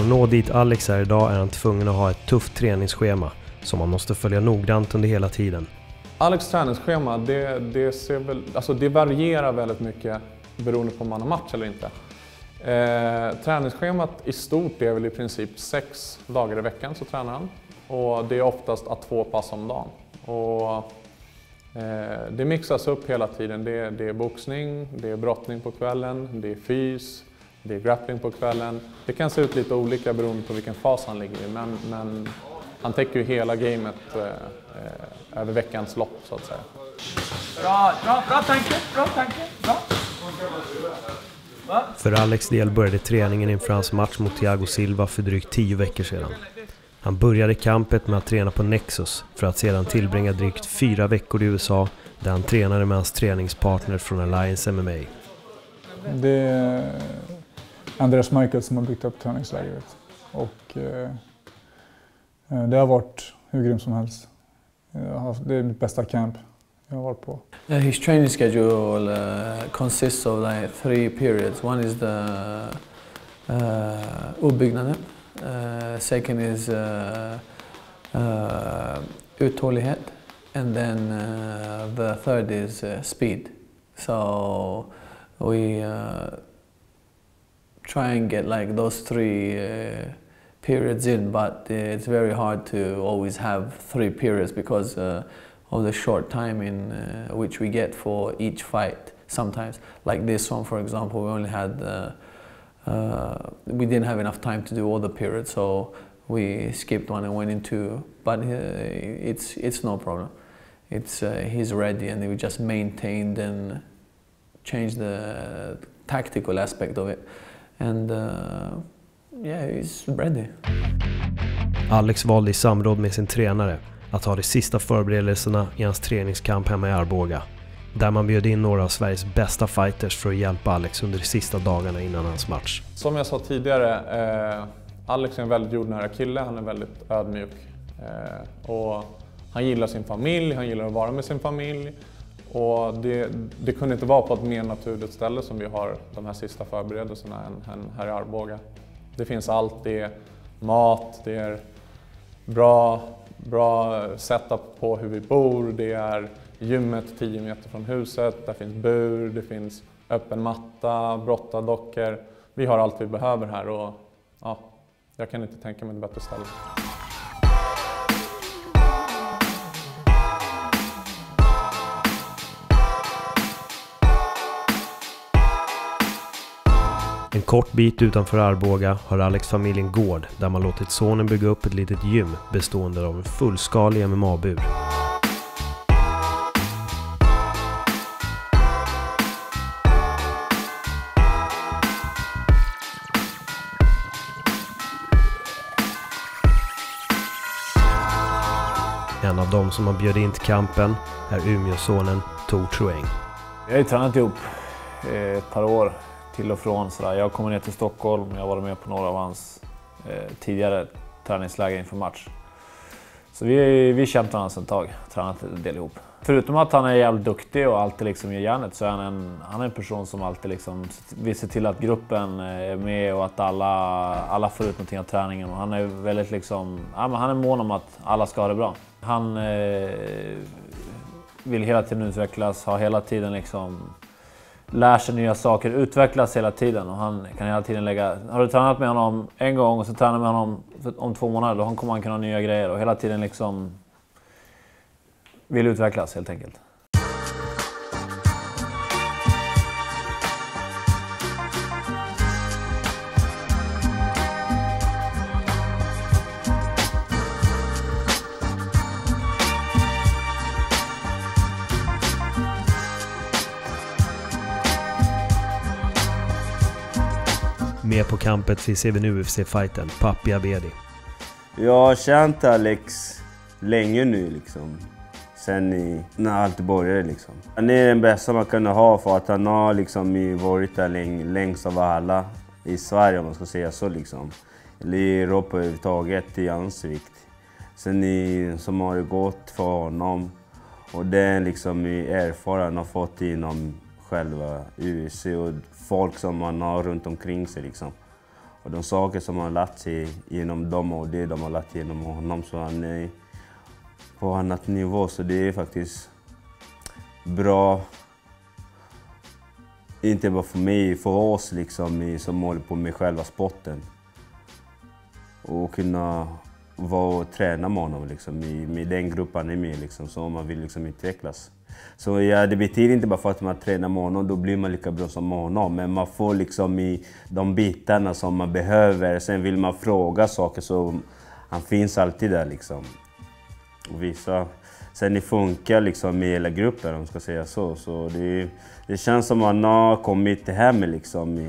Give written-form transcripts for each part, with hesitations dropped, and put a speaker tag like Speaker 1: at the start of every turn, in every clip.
Speaker 1: att nå dit Alex är idag är han tvungen att ha ett tufft träningsschema som man måste följa noggrant under hela tiden.
Speaker 2: Alex träningsschema, det varierar väldigt mycket beroende på om man har match eller inte. Träningsschemat i stort är väl i princip 6 dagar i veckan så tränar han. Och det är oftast att 2 pass om dagen. Och det mixas upp hela tiden. Det är boxning, det är brottning på kvällen, det är fys, det är grappling på kvällen. Det kan se ut lite olika beroende på vilken fas han ligger i. Men han täcker ju hela gamet över veckans lopp så att säga.
Speaker 3: Bra tanke. Bra.
Speaker 1: För Alex del började träningen inför hans match mot Thiago Silva för drygt 10 veckor sedan. Han började kampet med att träna på Nexus för att sedan tillbringa drygt 4 veckor i USA där han tränade med hans träningspartner från Alliance MMA.
Speaker 4: Det är Andreas Michael som har byggt upp träningslägret och det har varit hur grymt som helst. Det är mitt bästa camp jag har varit på.
Speaker 5: His training schedule consists of like 3 periods. One is the uppbyggnaden. Second is uthållighet. And then the third is speed. So we try and get like those 3 periods in, but it's very hard to always have 3 periods because of the short time in which we get for each fight. Sometimes, like this one for example, we only had we didn't have enough time to do all the periods, so we skipped one and went into. But it's no problem. It's he's ready, and we just maintained and changed the tactical aspect of it, and yeah, he's ready.
Speaker 1: Alex valde i samråd med sin tränare att ha de sista förberedelserna i hans träningskamp hemma i Arboga, där man bjöd in några av Sveriges bästa fighters för att hjälpa Alex under de sista dagarna innan hans match.
Speaker 2: Som jag sa tidigare, Alex är en väldigt jordnära kille, han är väldigt ödmjuk. Och han gillar sin familj, han gillar att vara med sin familj. Och det kunde inte vara på ett mer naturligt ställe som vi har de här sista förberedelserna än här i Arboga. Det finns allt, det är mat, det är bra setup på hur vi bor, det är gymmet 10 meter från huset, där finns bur, det finns öppen matta, brottadockor. Vi har allt vi behöver här och ja, jag kan inte tänka mig ett bättre ställe.
Speaker 1: En kort bit utanför Arboga har Alex-familj en gård där man låtit sonen bygga upp ett litet gym bestående av en fullskalig MMA-bur. En av dem som har bjudit in till kampen är Umeåsonen Tor Troeng.
Speaker 6: Jag har ju tränat ihop ett par år till och från. Jag kommer ner till Stockholm, jag har varit med på några av hans tidigare träningsläger inför match. Så vi känt varandra sedan ett tag, tränat en del ihop. Förutom att han är jävligt duktig och alltid liksom gör järnet, så är han är en person som alltid liksom vill se till att gruppen är med och att alla får ut någonting av träningen. Och han är väldigt liksom, ja, men han är mån om att alla ska ha det bra. Han vill hela tiden utvecklas, har hela tiden liksom lär sig nya saker, utvecklas hela tiden och han kan hela tiden lägga. Har du tränat med honom en gång och så tränar med honom om 2 månader, då kommer han kunna ha nya grejer och hela tiden liksom vill utvecklas helt enkelt.
Speaker 1: Med på kampet finns även UFC-fighten Papi Abedi.
Speaker 7: Jag har känt Alex länge nu liksom. Sen när allt började liksom. Han är den bästa man kan ha för att han har liksom varit där längst av alla i Sverige om man ska säga så liksom. Eller i Europa överhuvudtaget i ansvikt. Sen som har det gått för honom. Och den liksom erfaren har fått inom själva UFC och folk som man har runt omkring sig liksom. Och de saker som han har lärt sig genom dem och det de har lärt genom honom, så han är på ett annat nivå. Så det är faktiskt bra, inte bara för mig, för oss liksom, som håller på med själva sporten. Och kunna vara och träna med honom liksom, med den gruppen är med liksom, så man vill liksom utvecklas. Så ja, det betyder inte bara för att man tränar med honom, då blir man lika bra som honom. Men man får liksom i de bitarna som man behöver. Sen vill man fråga saker, så han finns alltid där liksom. Och visa. Sen det funkar liksom med hela gruppen, om man ska säga så. Så det känns som att man har kommit hem liksom.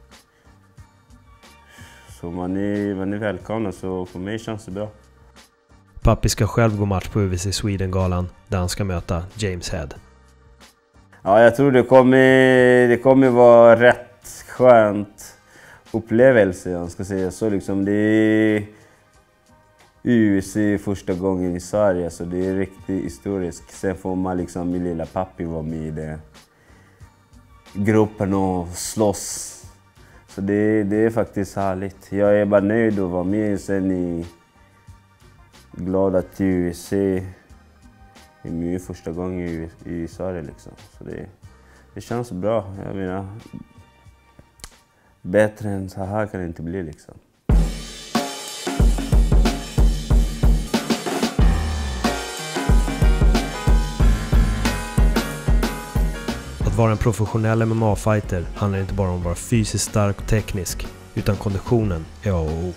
Speaker 7: Så man är välkommen, så för mig känns det bra.
Speaker 1: Papi ska själv gå match på UWC Sweden-galan där han ska möta James Head.
Speaker 7: Ja, jag tror det kommer vara rätt skönt upplevelse, jag ska säga så liksom. Det är UWC första gången i Sverige, så det är riktigt historiskt. Sen får man liksom min lilla pappi vara med i det gruppen och slåss. Så det är faktiskt härligt. Jag är bara nöjd att vara med. Sen glad att UWC är min första gång i Sverige liksom. Så det känns bra. Jag menar, bättre än så här kan det inte bli liksom.
Speaker 1: Att vara en professionell MMA-fighter handlar inte bara om att vara fysiskt stark och teknisk, utan konditionen är A och O.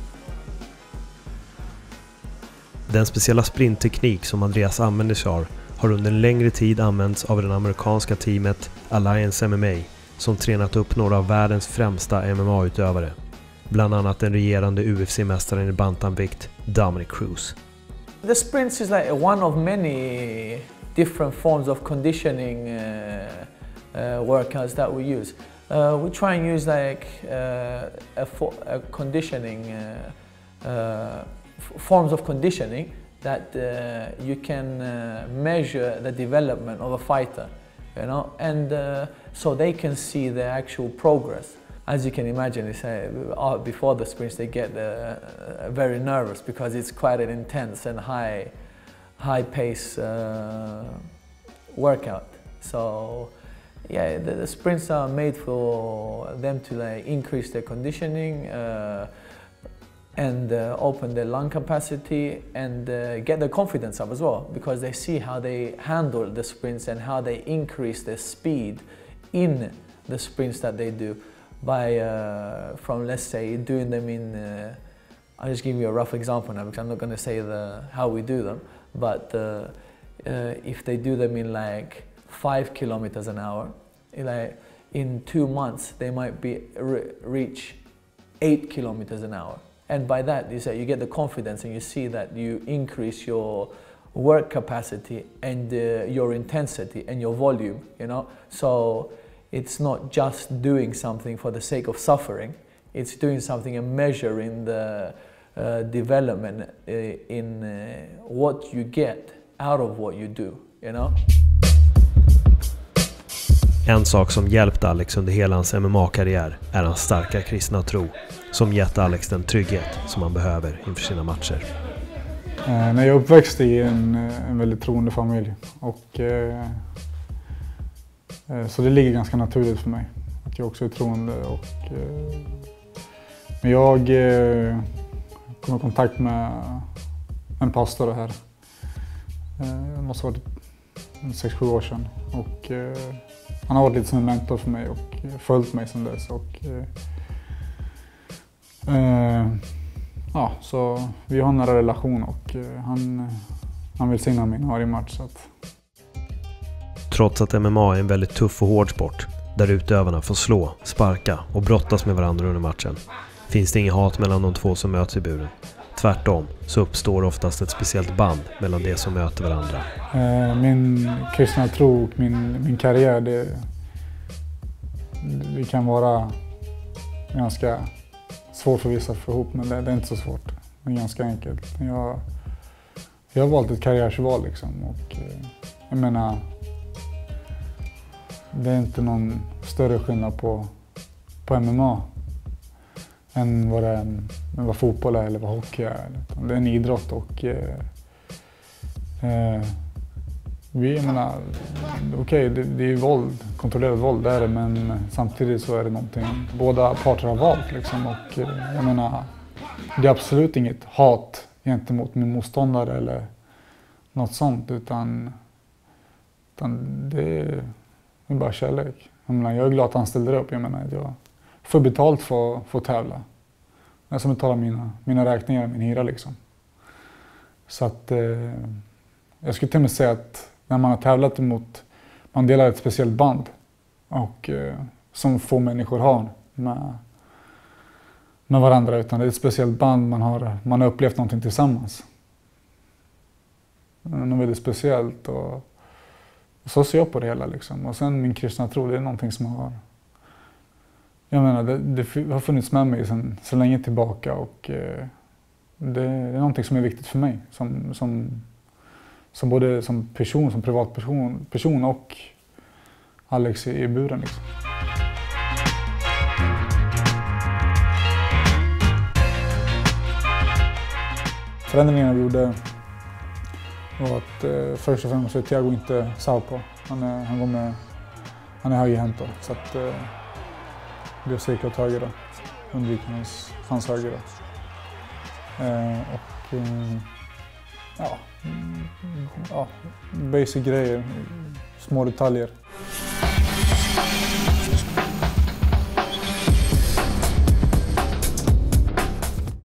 Speaker 1: Den speciella sprintteknik som Andreas använder sig av har under en längre tid använts av det amerikanska teamet Alliance MMA, som tränat upp några av världens främsta MMA-utövare. Bland annat den regerande UFC-mästaren i bantamvikt Dominick Cruz.
Speaker 5: The sprints is like one of many different forms of conditioning workouts that we use. We try and use like a conditioning forms of conditioning that you can measure the development of a fighter, you know, and so they can see the actual progress. As you can imagine, before the sprints they get very nervous because it's quite an intense and high pace workout. So yeah, the sprints are made for them to like increase their conditioning and open their lung capacity and get their confidence up as well, because they see how they handle the sprints and how they increase their speed in the sprints that they do by from, let's say, doing them in I'll just give you a rough example now because I'm not going to say how we do them, but if they do them in like 5 kilometers an hour, like in 2 months they might reach 8 kilometers an hour. And by that, you get the confidence and you see that you increase your work capacity and your intensity and your volume, you know. So it's not just doing something for the sake of suffering, it's doing something and measuring the development in what you get out of what you do, you know.
Speaker 1: En sak som hjälpt Alex under hela hans MMA-karriär är hans starka kristna tro, som gett Alex den trygghet som han behöver inför sina matcher.
Speaker 4: När jag uppväxte i en väldigt troende familj, och så det ligger ganska naturligt för mig att jag också är troende. Men jag kom i kontakt med en pastor här. Det måste ha varit 6-7 år sedan. Och han har varit lite som en mentor för mig och följt mig sedan dess. Ja, så vi har en nära relation och han vill signa mig varje match. Så att...
Speaker 1: Trots att MMA är en väldigt tuff och hård sport, där utövarna får slå, sparka och brottas med varandra under matchen, finns det ingen hat mellan de två som möts i buren. Tvärtom så uppstår oftast ett speciellt band mellan de som möter varandra.
Speaker 4: Min kristna tro och min karriär, det kan vara ganska svårt för vissa att få ihop, men det är inte så svårt. Det är ganska enkelt. Jag har valt ett karriärsval liksom, och jag menar, det är inte någon större skillnad på MMA. än vad fotboll är eller vad hockey är. Det är en idrott och jag menar, okej, det är ju våld, kontrollerat våld är det, men samtidigt så är det någonting båda parter har valt liksom, och jag menar, det är absolut inget hat gentemot min motståndare eller något sånt, utan det är bara kärlek. Jag menar, jag är glad att han ställer upp, jag menar, jag får betalt för att tävla. Jag som betalar mina räkningar, min hyra liksom. Så att jag skulle till och med säga att när man har tävlat emot, man delar ett speciellt band och som få människor har med varandra, utan det är ett speciellt band, man har upplevt någonting tillsammans. Något väldigt speciellt och så ser jag på det hela liksom. Och sen min kristna tro, det är någonting som jag menar, det har funnits med mig sedan så länge tillbaka och det är någonting som är viktigt för mig som både som person, som privatperson och Alex i buren liksom. Förändringarna vi gjorde var att först och främst är Thiago inte southpaw. Han är högerhänt då, så att det är cirka åt höger då. Undviker hans höger då. Ja, basic grejer, små detaljer.